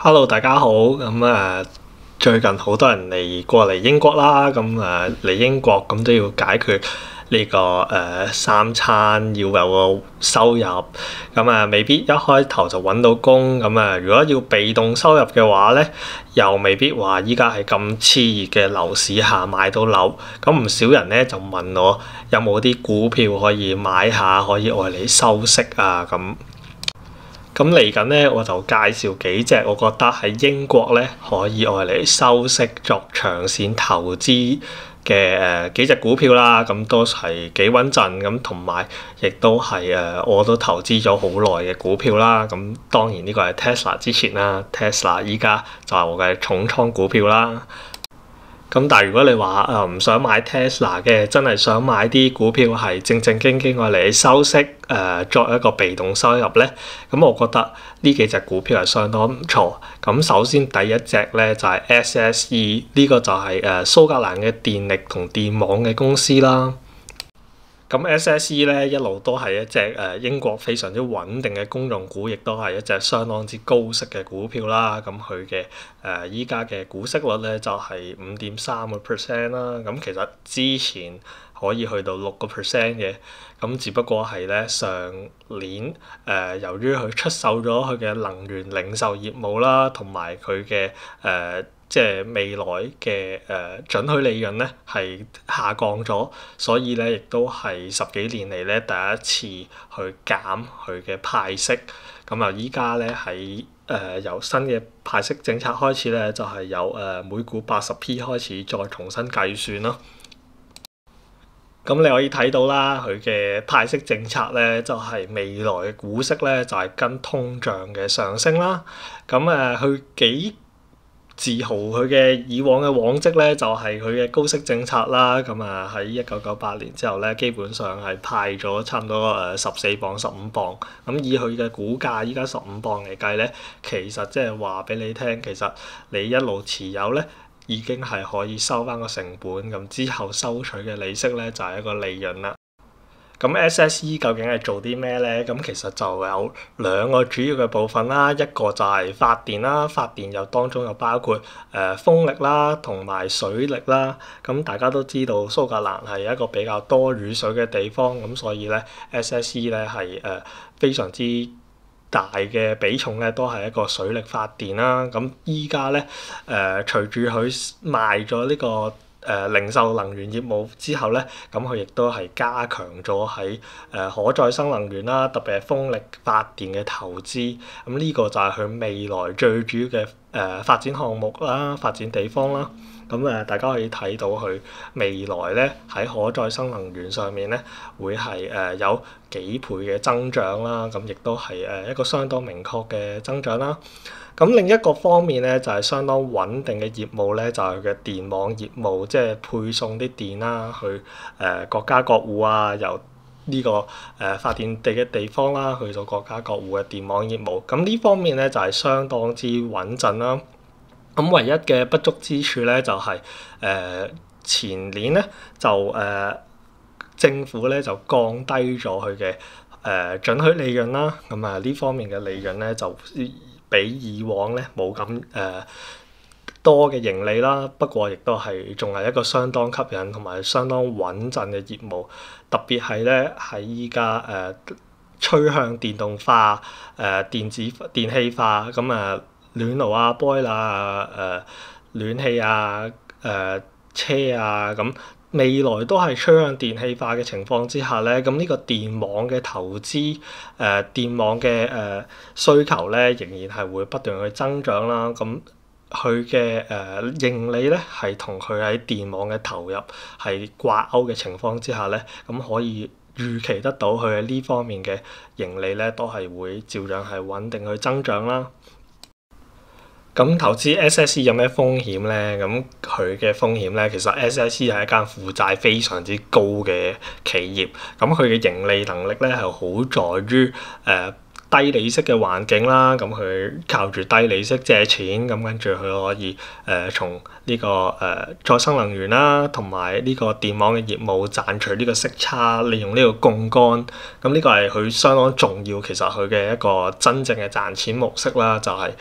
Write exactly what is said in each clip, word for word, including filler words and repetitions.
Hello，大家好。咁啊，最近好多人嚟過嚟英國啦。咁啊，嚟英國咁都要解決呢個誒三餐要有個收入。咁啊，未必一開頭就揾到工。咁啊，如果要被動收入嘅話咧，又未必話依家係咁熾熱嘅樓市下買到樓。咁唔少人咧就問我有冇啲股票可以買下，可以愛嚟收息啊咁。咁嚟緊咧，我就介紹幾隻我覺得喺英國咧可以愛嚟收息作長線投資嘅誒幾隻股票啦。咁都係幾穩陣咁，同埋亦都係誒我都投資咗好耐嘅股票啦。咁當然呢個係 Tesla 之前啦，Tesla 依家就係我嘅重倉股票啦。咁但係如果你話誒唔想買 Tesla 嘅，真係想買啲股票係正正經經愛嚟收息誒、呃、作一個被動收入咧，咁我覺得呢幾隻股票係相當唔錯。咁首先第一隻咧就係、是、S S E， 呢個就係、是、誒、呃、蘇格蘭嘅電力同電網嘅公司啦。咁 S S E 咧一路都係一隻誒英國非常之穩定嘅公用股，亦都係一隻相當之高息嘅股票啦。咁佢嘅誒依家嘅股息率咧就係五點三個 percent 啦。咁其實之前可以去到六個 percent 嘅，咁只不過係咧上年誒、呃、由於佢出售咗佢嘅能源零售業務啦，同埋佢嘅誒即係未來嘅誒、呃、準許利潤咧係下降咗，所以咧亦都係十幾年嚟咧第一次去減佢嘅派息。咁啊依家咧喺誒由新嘅派息政策開始咧，就係、是、由誒、呃、每股八十 P 開始再重新計算咯。咁你可以睇到啦，佢嘅派息政策咧，就係、是、未來嘅股息咧，就係、是、跟通脹嘅上升啦。咁誒，佢幾自豪佢嘅以往嘅往績咧，就係佢嘅高息政策啦。咁啊，喺一九九八年之後咧，基本上係派咗差唔多誒十四磅、十五磅。咁以佢嘅股價依家十五磅嚟計咧，其實即係話俾你聽，其實你一路持有咧，已經係可以收翻個成本，咁之後收取嘅利息咧就係、是、一個利潤啦。咁 S S E 究竟係做啲咩咧？咁其實就有兩個主要嘅部分啦，一個就係發電啦，發電又當中又包括誒、呃、風力啦，同埋水力啦。咁大家都知道蘇格蘭係一個比較多雨水嘅地方，咁所以咧 S S E 咧係誒非常之大嘅比重咧，都係一個水力發電啦。咁依家咧誒隨住佢賣咗呢個誒、呃、零售能源業務之後咧，咁佢亦都係加強咗喺誒可再生能源啦，特別係風力發電嘅投資。咁呢個就係佢未來最主要嘅誒、呃、發展項目啦、發展地方啦。咁誒、呃、大家可以睇到佢未來咧喺可再生能源上面咧，會係誒、呃、有幾倍嘅增長啦。咁亦都係誒一個相當明確嘅增長啦。咁另一個方面咧，就係、是、相當穩定嘅業務咧，就係佢嘅電網業務，即係配送啲電啦，去誒、呃、各家各戶啊，由呢、這個誒、呃、發電地嘅地方啦，去到各家各戶嘅電網業務。咁呢方面咧就係、是、相當之穩陣啦。咁唯一嘅不足之處咧，就係、是、誒、呃、前年咧就誒、呃、政府咧就降低咗佢嘅誒準許利潤啦。咁啊呢方面嘅利潤咧就比以往咧冇咁誒多嘅盈利啦，不過亦都係仲係一個相當吸引同埋相當穩陣嘅業務，特別係咧喺依家誒趨向電動化、誒、呃、電子電氣化，咁啊暖爐啊、boiler 啊、誒暖氣啊、誒、呃、車啊咁。未來都係趨向電氣化嘅情況之下咧，咁呢個電網嘅投資，誒、呃、電網嘅誒、呃、需求咧，仍然係會不斷去增長啦。咁佢嘅誒盈利咧，係同佢喺電網嘅投入係掛鈎嘅情況之下咧，咁可以預期得到佢喺呢方面嘅盈利咧，都係會照樣係穩定去增長啦。咁投資 S S E 有咩風險咧？咁佢嘅風險咧，其實 S S E 係一間負債非常之高嘅企業。咁佢嘅盈利能力咧係好在於誒、呃、低利息嘅環境啦。咁佢靠住低利息借錢，咁跟住佢可以誒、呃、從呢、這個誒、呃、再生能源啦，同埋呢個電網嘅業務賺取呢個息差，利用呢個槓桿。咁呢個係佢相當重要，其實佢嘅一個真正嘅賺錢模式啦，就係、是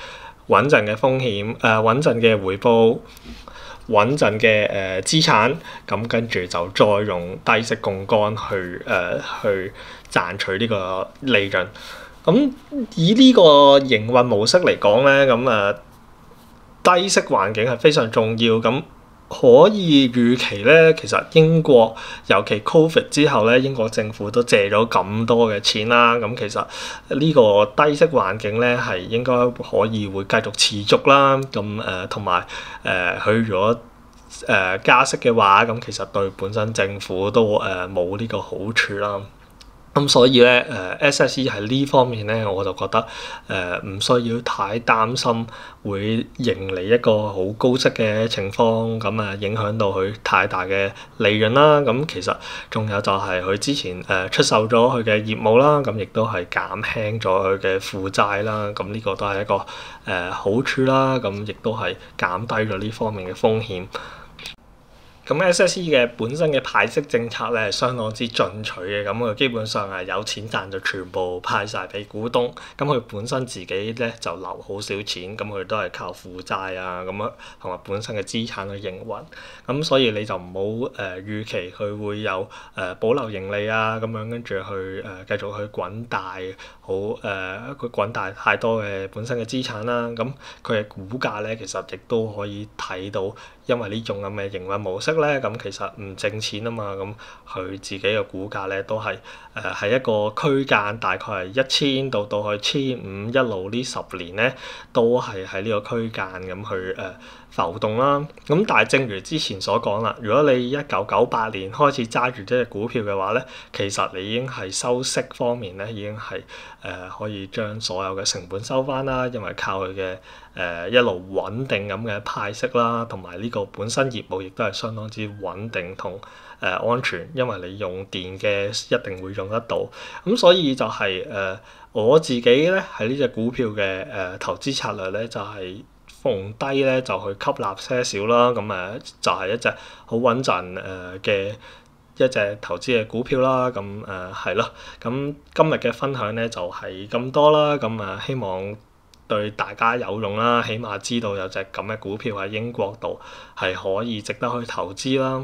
穩陣嘅風險，誒、呃、穩陣嘅回報，穩陣嘅誒資產，咁跟住就再用低息槓桿去誒、呃、去賺取呢個利潤。咁以呢個營運模式嚟講咧，咁誒低息環境係非常重要。咁可以預期咧，其實英國尤其 Covid 之後咧，英國政府都借咗咁多嘅錢啦。咁其實呢個低息環境咧係應該可以會繼續持續啦。咁誒同埋誒佢如果誒、呃、加息嘅話，咁其實對本身政府都誒冇呢個好處啦。咁所以咧，誒、呃、S S E 喺呢方面咧，我就覺得誒唔、呃、需要太擔心會迎嚟一個好高息嘅情況，咁啊影響到佢太大嘅利潤啦。咁其實仲有就係佢之前誒、呃、出售咗佢嘅業務啦，咁亦都係減輕咗佢嘅負債啦。咁呢個都係一個誒、呃、好處啦。咁亦都係減低咗呢方面嘅風險。咁 S S E 嘅本身嘅派息政策咧係相當之進取嘅，咁佢基本上係有錢賺就全部派晒俾股東，咁佢本身自己咧就留好少錢，咁佢都係靠負債啊，咁啊同埋本身嘅資產去營運，咁所以你就唔好誒預期佢會有誒、呃、保留盈利啊，咁樣跟住去誒、呃、繼續去滾大好誒佢滾大太多嘅本身嘅資產啦，咁佢嘅股價咧其實亦都可以睇到，因為呢種咁嘅營運模式咧，咁其實唔掙錢啊嘛，咁佢自己嘅股價咧都係誒喺一個區間，大概係一千到到去千五，一路呢十年咧都係喺呢個區間咁去誒、呃、浮動啦。咁但係正如之前所講啦，如果你一九九八年開始揸住呢隻股票嘅話咧，其實你已經係收息方面咧已經係誒、呃、可以將所有嘅成本收翻啦，因為靠佢嘅誒一路穩定咁嘅派息啦，同埋呢個本身業務亦都係相當之穩定同誒、呃、安全，因為你用電嘅一定會用得到，咁所以就係、是、誒、呃、我自己咧喺呢隻股票嘅誒、呃、投資策略咧就係、是、逢低咧就去吸納些少啦，咁誒就係一隻好穩陣誒嘅一隻投資嘅股票啦，咁誒係咯，咁今日嘅分享咧就係、是、咁多啦，咁誒希望對大家有用啦，起碼知道有隻咁嘅股票喺英國度係可以值得去投資啦。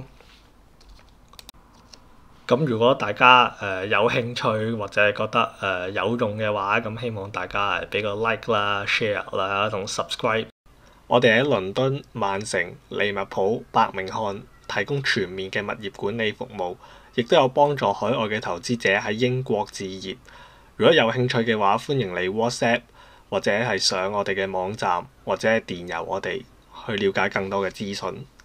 咁如果大家誒、呃、有興趣或者係覺得誒、呃、有用嘅話，咁希望大家誒俾個 like 啦、share 啦同 subscribe。我哋喺倫敦、曼城、利物浦、伯明翰提供全面嘅物業管理服務，亦都有幫助海外嘅投資者喺英國置業。如果有興趣嘅話，歡迎你 WhatsApp 或者係上我哋嘅網站或者係電郵我哋去了解更多嘅資訊。